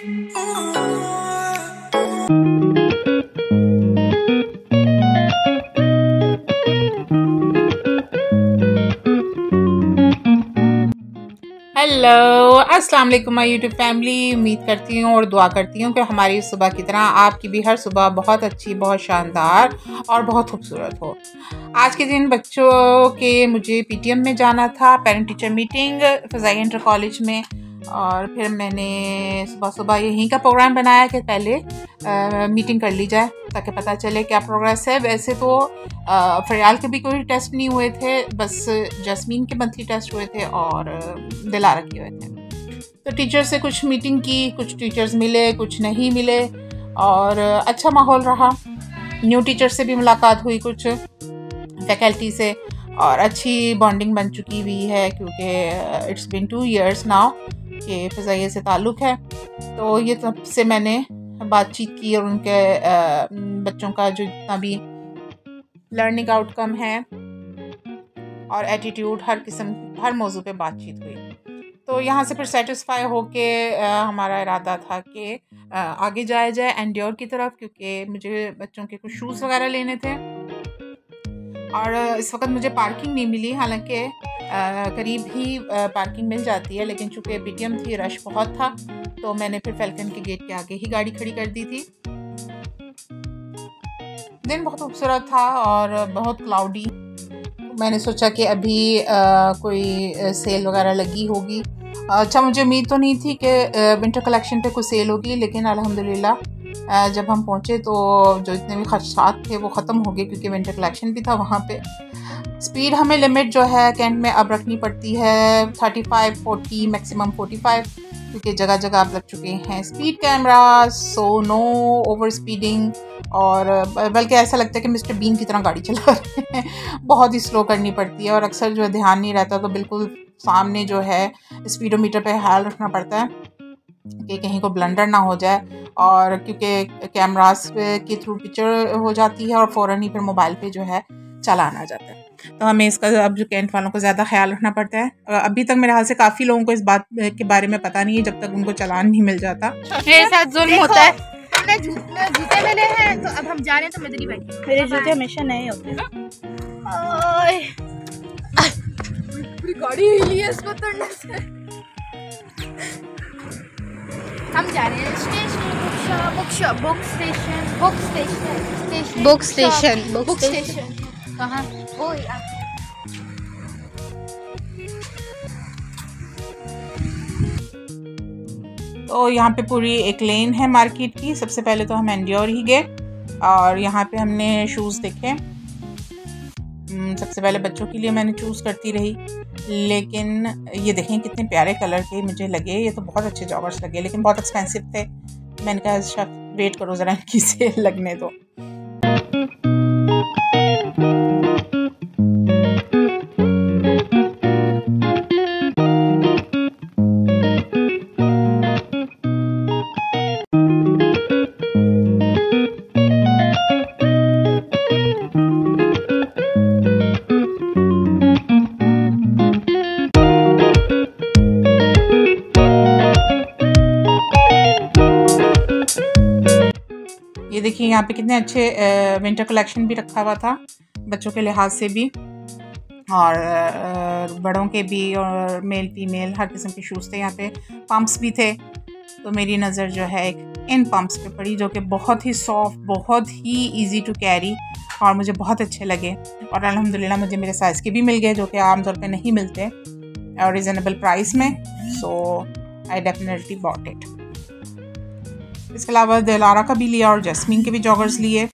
Hello, अस्सलाम वालेकुम my YouTube family. उम्मीद करती हूँ और दुआ करती हूँ कि हमारी सुबह की तरह आपकी भी हर सुबह बहुत अच्छी, बहुत शानदार और बहुत खूबसूरत हो। आज के दिन बच्चों के मुझे पीटीएम में जाना था, पेरेंट टीचर मीटिंग फ़ज़ाइल इंटर कॉलेज में। और फिर मैंने सुबह सुबह यहीं का प्रोग्राम बनाया कि पहले मीटिंग कर ली जाए ताकि पता चले क्या प्रोग्रेस है। वैसे तो फ़रियाल के भी कोई टेस्ट नहीं हुए थे, बस जस्मीन के मंथली टेस्ट हुए थे और दिलारा के हुए थे। तो टीचर से कुछ मीटिंग की, कुछ टीचर्स मिले, कुछ नहीं मिले और अच्छा माहौल रहा। न्यू टीचर से भी मुलाकात हुई, कुछ फैकल्टी से, और अच्छी बॉन्डिंग बन चुकी हुई है क्योंकि इट्स बिन 2 years नाउ कि फ़ज़ाइल से ताल्लुक़ है। तो ये तब से मैंने बातचीत की और उनके बच्चों का जो जितना भी लर्निंग आउटकम है और एटीट्यूड, हर किस्म, हर मौजू पे बातचीत हुई। तो यहाँ से फिर सेटिस्फाई होके हमारा इरादा था कि आगे जाया जाए एंड्योर की तरफ, क्योंकि मुझे बच्चों के कुछ शूज़ वगैरह लेने थे और इस वक्त मुझे पार्किंग नहीं मिली। हालांकि करीब ही पार्किंग मिल जाती है, लेकिन चूँकि पीटीएम थी, रश बहुत था, तो मैंने फिर फैल्कन के गेट के आगे ही गाड़ी खड़ी कर दी थी। दिन बहुत खूबसूरत था और बहुत क्लाउडी। मैंने सोचा कि अभी कोई सेल वगैरह लगी होगी। अच्छा, मुझे उम्मीद तो नहीं थी कि विंटर कलेक्शन पे कोई सेल होगी, लेकिन अल्हम्दुलिल्लाह जब हम पहुँचे तो जो इतने भी खदशात थे वो ख़त्म हो गए, क्योंकि विंटर कलेक्शन भी था वहाँ पे। स्पीड हमें लिमिट जो है कैंट में अब रखनी पड़ती है 35, 40, मैक्सिमम 45, क्योंकि जगह जगह अब लग चुके हैं speed camera, so no over speeding. और बल्कि ऐसा लगता है कि मिस्टर बीन की तरह गाड़ी चला रहे हैं। बहुत ही स्लो करनी पड़ती है और अक्सर जो ध्यान नहीं रहता, तो बिल्कुल सामने जो है स्पीडोमीटर पे ख्याल रखना पड़ता है कि कहीं को ब्लंडर ना हो जाए, और क्योंकि कैमरास के थ्रू पिक्चर हो जाती है और फ़ौरन ही फिर मोबाइल पे जो है चालान आ जाता है। तो हमें इसका अब जो कैंट वालों को ज़्यादा ख्याल रखना पड़ता है। अभी तक मेरे हाल से काफ़ी लोगों को इस बात के बारे में पता नहीं है, जब तक उनको चालान नहीं मिल जाता। मेरे साथ जुल्म होता है। हमने जूते मैंने हैं, तो अब हम जा रहे हैं, तो मैं नहीं बैठी। मेरे जूते हमेशा नए होते हैं। पूरी गाड़ी हिली है इसको तोड़ने से। हम जा रहे हैं बुक स्टेशन। कहाँ? वो यार, तो यहाँ पे पूरी एक लेन है मार्केट की। सबसे पहले तो हम एंड्योर ही गए और यहाँ पे हमने शूज़ देखे। सबसे पहले बच्चों के लिए मैंने चूज़ करती रही, लेकिन ये देखें कितने प्यारे कलर के मुझे लगे। ये तो बहुत अच्छे जॉगर्स लगे, लेकिन बहुत एक्सपेंसिव थे। मैंने कहा अच्छा वेट करो ज़रा, इनकी सेल लगने दो। ये देखिए यहाँ पे कितने अच्छे विंटर कलेक्शन भी रखा हुआ था, बच्चों के लिहाज से भी और बड़ों के भी, और मेल फीमेल हर किस्म के शूज़ थे। यहाँ पे पम्प्स भी थे, तो मेरी नज़र जो है एक इन पम्प्स पे पड़ी, जो कि बहुत ही सॉफ्ट, बहुत ही इजी टू कैरी और मुझे बहुत अच्छे लगे। और अल्हम्दुलिल्लाह मुझे मेरे साइज़ के भी मिल गए, जो कि आमतौर पे नहीं मिलते और रिजनेबल प्राइस में। So I definitely bought it. इसके अलावा दिलारा का भी लिया और जस्मीन के भी जॉगर्स लिए।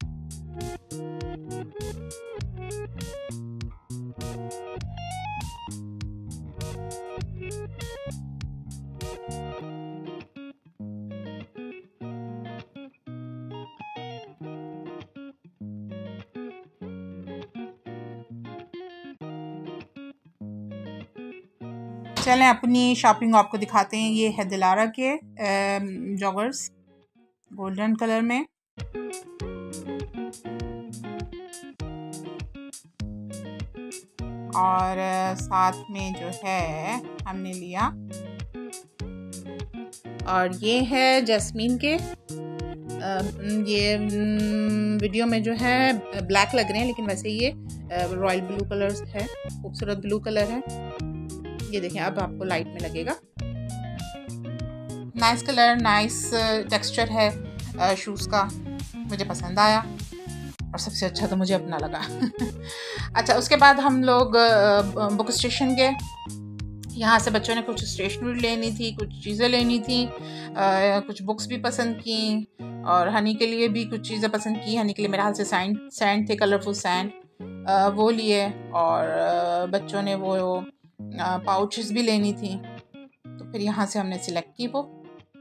चलें अपनी शॉपिंग आपको दिखाते हैं। ये है दिलारा के जॉगर्स गोल्डन कलर में, और साथ में जो है हमने लिया और ये है जैस्मीन के। ये वीडियो में जो है ब्लैक लग रहे हैं, लेकिन वैसे ये रॉयल ब्लू कलर है, खूबसूरत ब्लू कलर है। ये देखें, अब आपको लाइट में लगेगा। नाइस कलर, नाइस टेक्सचर है शूज़ का, मुझे पसंद आया और सबसे अच्छा तो मुझे अपना लगा। अच्छा, उसके बाद हम लोग बुक स्टेशन गए। यहाँ से बच्चों ने कुछ स्टेशनरी लेनी थी, कुछ चीज़ें लेनी थी, कुछ बुक्स भी पसंद की और हनी के लिए भी कुछ चीज़ें पसंद की। हनी के लिए मेरे हाथ से सैंड थे, कलरफुल सैंड, वो लिए। और बच्चों ने वो पाउचेस भी लेनी थी, तो फिर यहाँ से हमने सिलेक्ट की वो।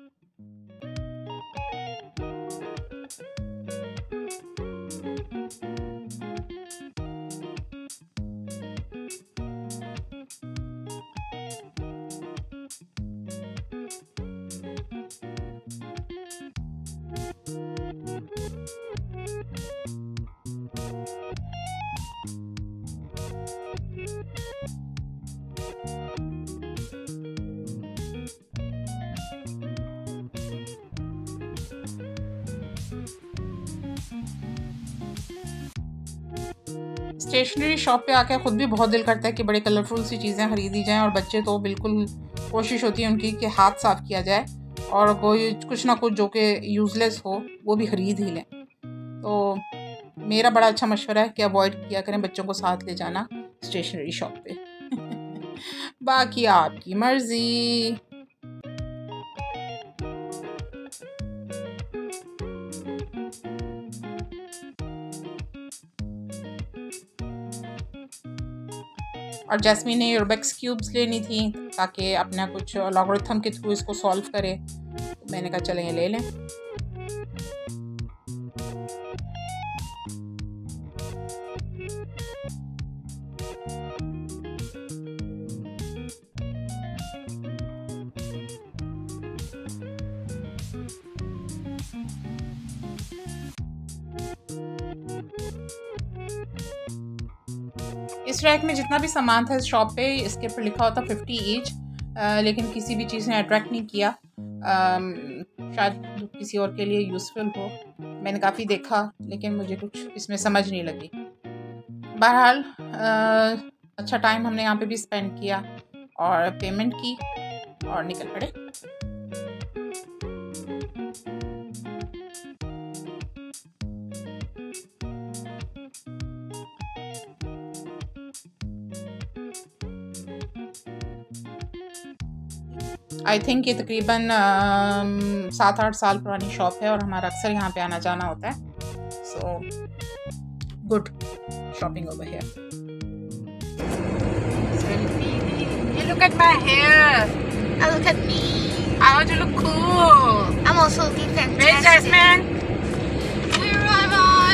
स्टेशनरी शॉप पे आके ख़ुद भी बहुत दिल करता है कि बड़े कलरफुल सी चीज़ें ख़रीदी जाएं, और बच्चे तो बिल्कुल कोशिश होती है उनकी कि हाथ साफ़ किया जाए और कोई कुछ ना कुछ जो कि यूज़लेस हो वो भी ख़रीद ही लें। तो मेरा बड़ा अच्छा मशवरा है कि अवॉइड किया करें बच्चों को साथ ले जाना स्टेशनरी शॉप पे। बाकी आपकी मर्ज़ी। और जैस्मीन ने रूबिक्स क्यूब्स लेनी थी ताकि अपना कुछ लॉगरिथम के थ्रू इसको सॉल्व करे, तो मैंने कहा चलें ये ले लें। इस रैक में जितना भी सामान था इस शॉप पे, इसके ऊपर लिखा होता 50 ईच, लेकिन किसी भी चीज़ ने अट्रैक्ट नहीं किया। शायद किसी और के लिए यूज़फुल हो। मैंने काफ़ी देखा लेकिन मुझे कुछ इसमें समझ नहीं लगी। बहरहाल अच्छा टाइम हमने यहाँ पे भी स्पेंड किया और पेमेंट की और निकल पड़े। आई थिंक ये तकरीबन 7-8 साल पुरानी शॉप है और हमारा अक्सर यहाँ पे आना जाना होता है। So good shopping over here. Look at my hair. Oh, look at me. I want to look cool. I'm also looking fantastic. Where's Jasmine? Where am I?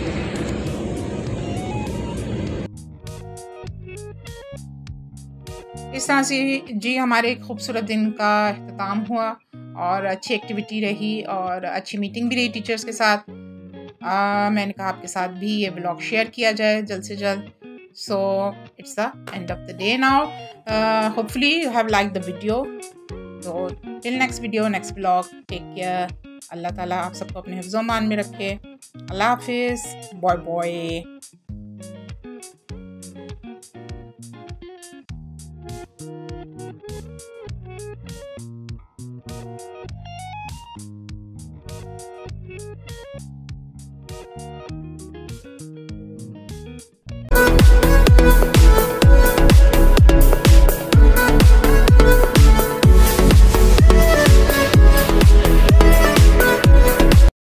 इस तरह से जी हमारे एक खूबसूरत दिन का अख्ताम हुआ और अच्छी एक्टिविटी रही और अच्छी मीटिंग भी रही टीचर्स के साथ। मैंने कहा आपके साथ भी ये व्लॉग शेयर किया जाए जल्द से जल्द। So it's the end of the day now. Hopefully you have like the video. तो till next video, next vlog, take care. अल्लाह ताला आप सबको अपने हिफ्ज़-ओ-मान में रखे। अल्लाह हाफिज़। Bye boy.